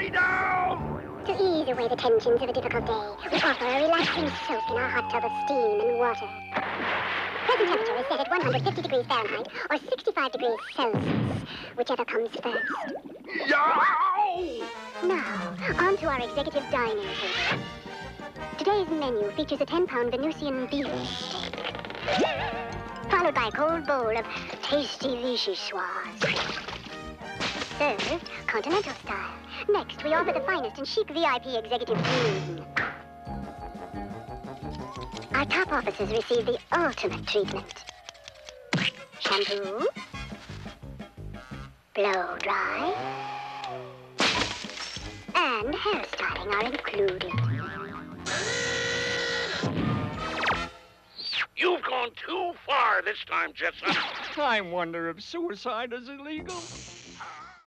me down! To ease away the tensions of a difficult day, we offer a relaxing soak in our hot tub of steam and water. Present temperature is set at 150 degrees Fahrenheit or 65 degrees Celsius, whichever comes first. Yow! Now, on to our executive dining table. Today's menu features a 10-pound Venusian beef steak, followed by a cold bowl of tasty vichyssoise. Served continental style. Next, we offer the finest and chic VIP executive room. Our top officers receive the ultimate treatment. Shampoo, blow dry, and hairstyling are included. You've gone too far this time, Jetson. I wonder if suicide is illegal.